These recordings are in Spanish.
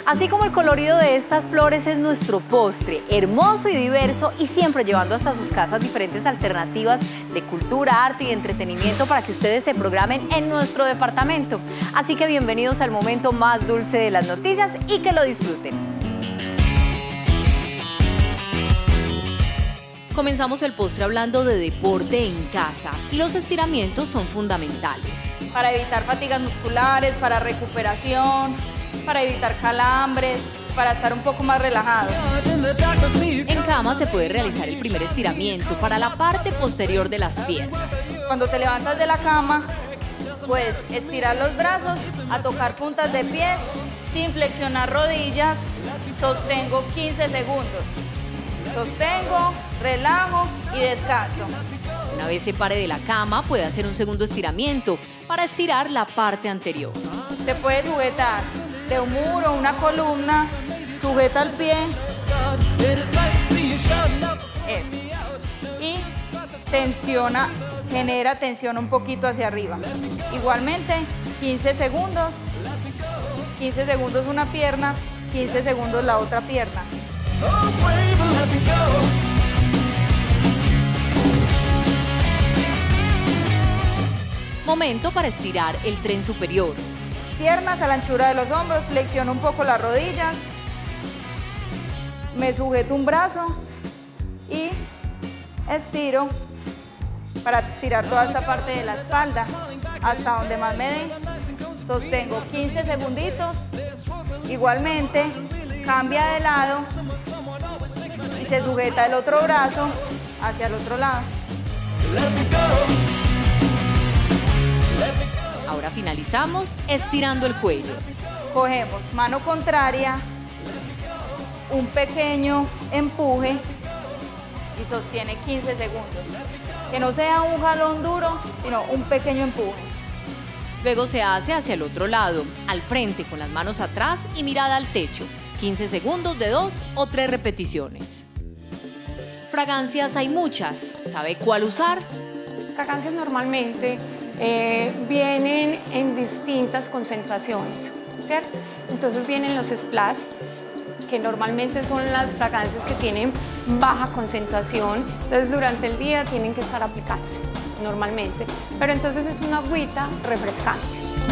Así como el colorido de estas flores es nuestro postre, hermoso y diverso, y siempre llevando hasta sus casas diferentes alternativas de cultura, arte y entretenimiento para que ustedes se programen en nuestro departamento. Así que bienvenidos al momento más dulce de las noticias y que lo disfruten. Comenzamos el postre hablando de deporte en casa y los estiramientos son fundamentales. Para evitar fatigas musculares, para recuperación, para evitar calambres, para estar un poco más relajados. En cama se puede realizar el primer estiramiento para la parte posterior de las piernas. Cuando te levantas de la cama, puedes estirar los brazos a tocar puntas de pies sin flexionar rodillas. Sostengo 15 segundos. Sostengo, relajo y descanso. Una vez se pare de la cama, puede hacer un segundo estiramiento para estirar la parte anterior. Se puede sujetar de un muro, una columna, sujeta el pie. Eso. Y tensiona, genera tensión un poquito hacia arriba. Igualmente, 15 segundos. 15 segundos una pierna, 15 segundos la otra pierna. Momento para estirar el tren superior. Piernas a la anchura de los hombros, flexiono un poco las rodillas, me sujeto un brazo y estiro para estirar toda esta parte de la espalda hasta donde más me dé. Sostengo 15 segunditos, igualmente cambia de lado y se sujeta el otro brazo hacia el otro lado. Ahora finalizamos estirando el cuello. Cogemos mano contraria, un pequeño empuje y sostiene 15 segundos. Que no sea un jalón duro, sino un pequeño empuje. Luego se hace hacia el otro lado, al frente con las manos atrás y mirada al techo. 15 segundos de 2 o 3 repeticiones. Fragancias hay muchas. ¿Sabe cuál usar? Fragancias normalmente vienen en distintas concentraciones, ¿cierto? Entonces vienen los splash, que normalmente son las fragancias que tienen baja concentración, entonces durante el día tienen que estar aplicándose normalmente, pero entonces es una agüita refrescante.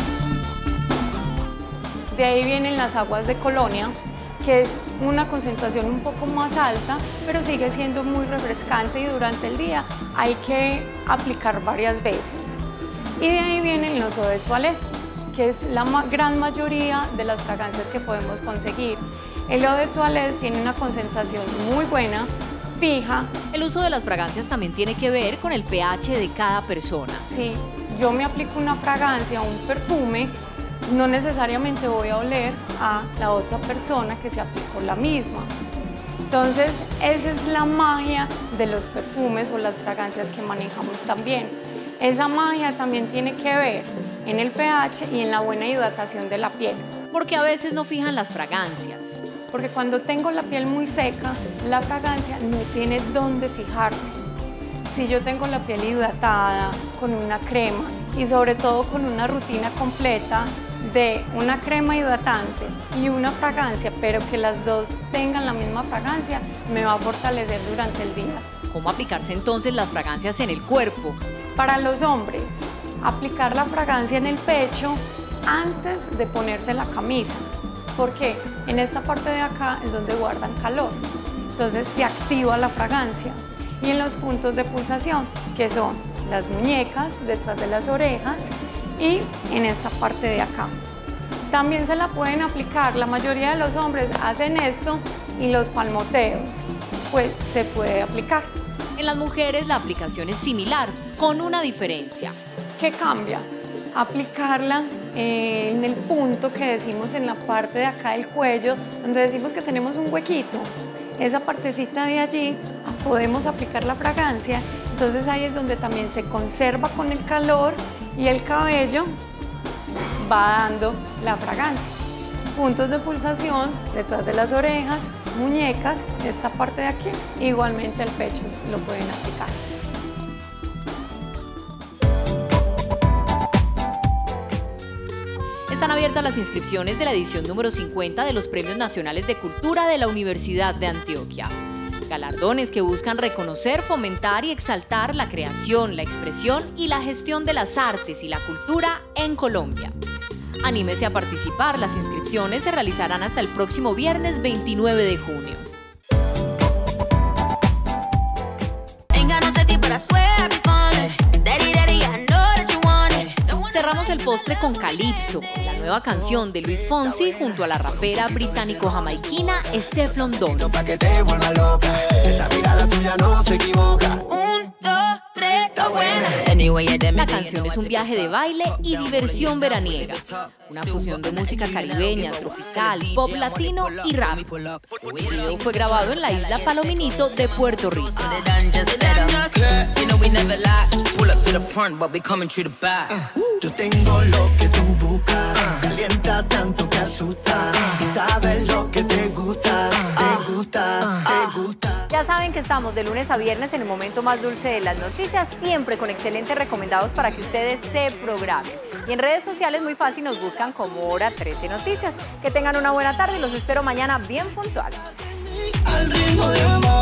De ahí vienen las aguas de colonia, que es una concentración un poco más alta, pero sigue siendo muy refrescante y durante el día hay que aplicar varias veces. Y de ahí vienen los eau de toilette, que es la gran mayoría de las fragancias que podemos conseguir. El eau de toilette tiene una concentración muy buena, fija. El uso de las fragancias también tiene que ver con el pH de cada persona. Si yo me aplico una fragancia o un perfume, no necesariamente voy a oler a la otra persona que se aplicó la misma. Entonces, esa es la magia de los perfumes o las fragancias que manejamos también. Esa magia también tiene que ver en el pH y en la buena hidratación de la piel. Porque a veces no fijan las fragancias. Porque cuando tengo la piel muy seca, la fragancia no tiene dónde fijarse. Si yo tengo la piel hidratada con una crema y sobre todo con una rutina completa de una crema hidratante y una fragancia, pero que las dos tengan la misma fragancia, me va a fortalecer durante el día. ¿Cómo aplicarse entonces las fragancias en el cuerpo? Para los hombres, aplicar la fragancia en el pecho antes de ponerse la camisa, porque en esta parte de acá es donde guardan calor, entonces se activa la fragancia. Y en los puntos de pulsación, que son las muñecas, detrás de las orejas y en esta parte de acá. También se la pueden aplicar, la mayoría de los hombres hacen esto y los palmoteos, pues se puede aplicar. En las mujeres la aplicación es similar, con una diferencia. ¿Qué cambia? Aplicarla en el punto que decimos en la parte de acá del cuello, donde decimos que tenemos un huequito. Esa partecita de allí podemos aplicar la fragancia, entonces ahí es donde también se conserva con el calor y el cabello va dando la fragancia. Puntos de pulsación detrás de las orejas, muñecas, esta parte de aquí, igualmente el pecho lo pueden aplicar. Están abiertas las inscripciones de la edición número 50 de los Premios Nacionales de Cultura de la Universidad de Antioquia. Galardones que buscan reconocer, fomentar y exaltar la creación, la expresión y la gestión de las artes y la cultura en Colombia. Anímese a participar, las inscripciones se realizarán hasta el próximo viernes 29 de junio. Cerramos el postre con Calypso, la nueva canción de Luis Fonsi junto a la rapera británico-jamaiquina Stefflon Don. La canción es un viaje de baile y diversión veraniega, una fusión de música caribeña, tropical, pop latino y rap. El video fue grabado en la isla Palominito de Puerto Rico. Yo tengo lo que tú buscas, calienta tanto que asusta, y sabes lo que te gusta, te gusta, te gusta. Ya saben que estamos de lunes a viernes en el momento más dulce de las noticias, siempre con excelentes recomendados para que ustedes se programen. Y en redes sociales muy fácil nos buscan como Hora 13 Noticias. Que tengan una buena tarde y los espero mañana bien puntuales. Al ritmo de amor.